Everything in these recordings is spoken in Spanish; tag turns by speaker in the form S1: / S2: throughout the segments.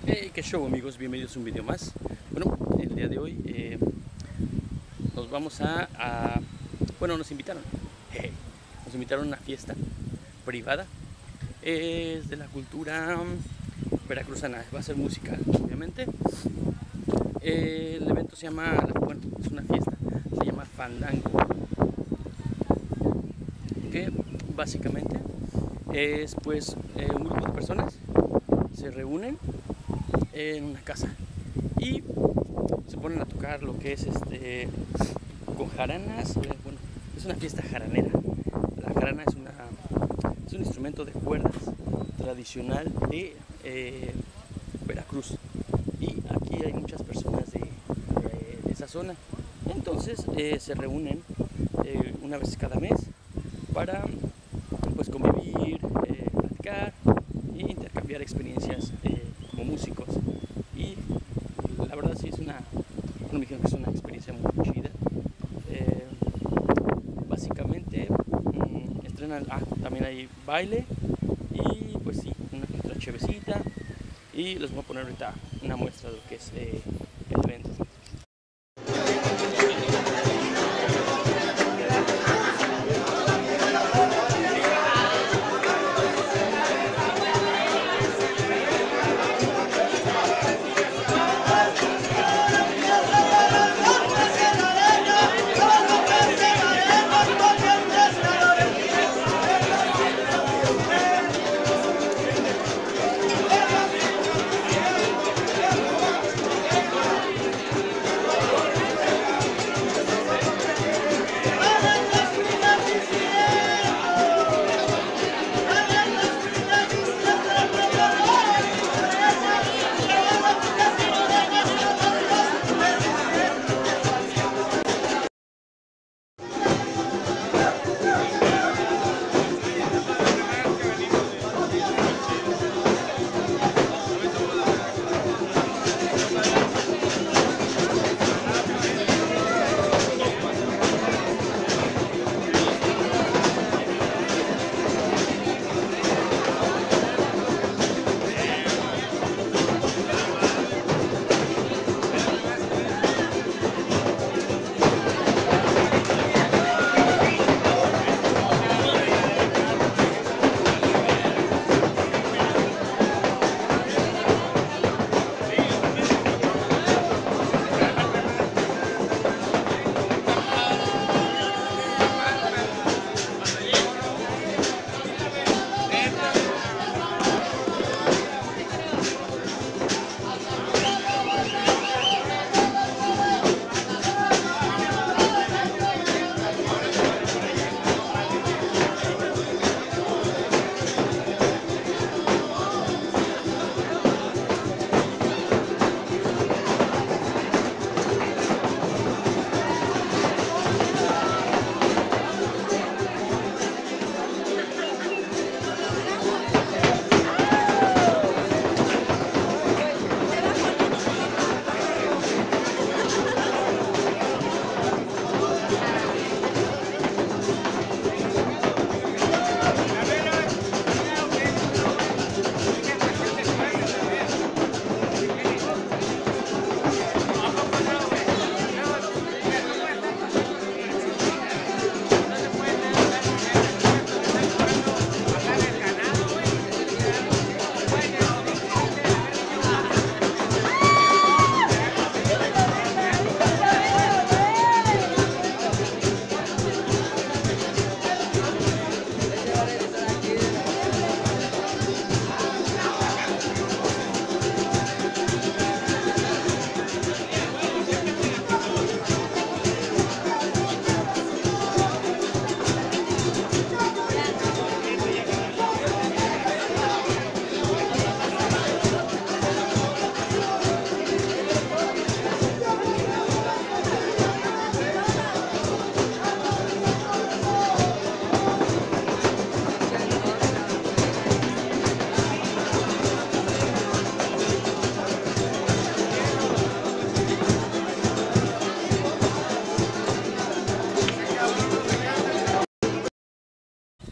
S1: Qué show, amigos, bienvenidos a un video más. Bueno, el día de hoy nos vamos bueno, nos invitaron nos invitaron a una fiesta privada. Es de la cultura veracruzana, va a ser música, obviamente. El evento se llama, bueno, es una fiesta, se llama Fandango, que básicamente es pues un grupo de personas se reúnen en una casa y se ponen a tocar lo que es con jaranas. Bueno, es una fiesta jaranera. La jarana es un instrumento de cuerdas tradicional de Veracruz, y aquí hay muchas personas de esa zona. Entonces se reúnen una vez cada mes para pues convivir, platicar e intercambiar experiencias como músicos. Y la verdad sí me dijeron que es una experiencia muy chida. Básicamente estrenan, también hay baile y pues sí, una que otra chevecita, y les voy a poner ahorita una muestra de lo que es el evento.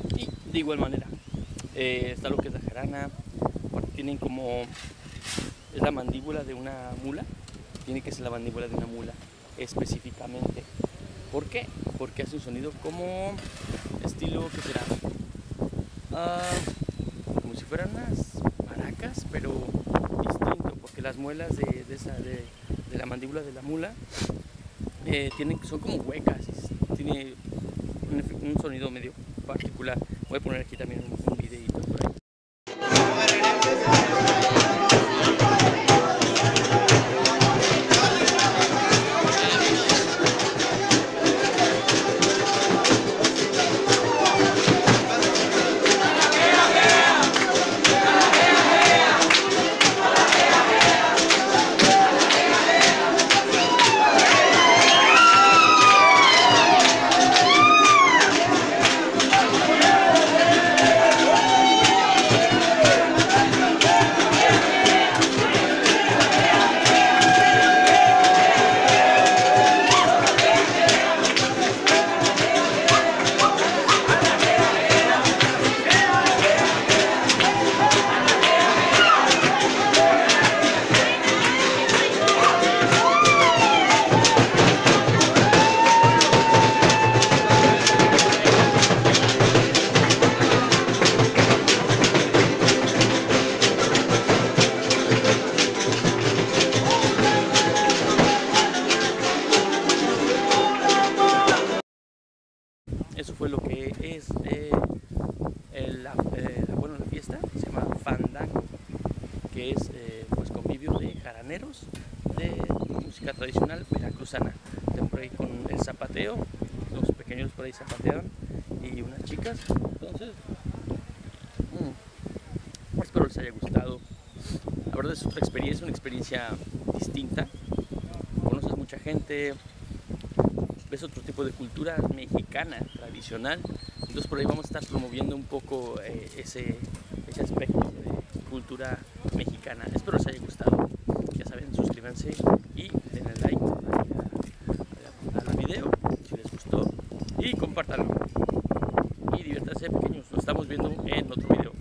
S1: De igual manera está lo que es la jarana. Tienen como es la mandíbula de una mula. Tiene que ser la mandíbula de una mula específicamente. ¿Por qué? Porque hace un sonido como estilo, ¿qué será? Como si fueran unas maracas, pero distinto, porque las muelas de la mandíbula de la mula son como huecas, tiene un sonido medio particular. Voy a poner aquí también un videito por ahí. Eso fue lo que es la fiesta, se llama Fandango, que es pues convivio de jaraneros de música tradicional veracruzana. Están por ahí con el zapateo, los pequeños por ahí zapatean y unas chicas. Entonces, espero les haya gustado. La verdad es otra experiencia, una experiencia distinta. Conoces mucha gente, ves otro tipo de cultura mexicana tradicional. Entonces por ahí vamos a estar promoviendo un poco ese aspecto de cultura mexicana. Espero les haya gustado. Ya saben, suscríbanse y denle like al video si les gustó y compártanlo. Y diviértanse, pequeños. Nos estamos viendo en otro video.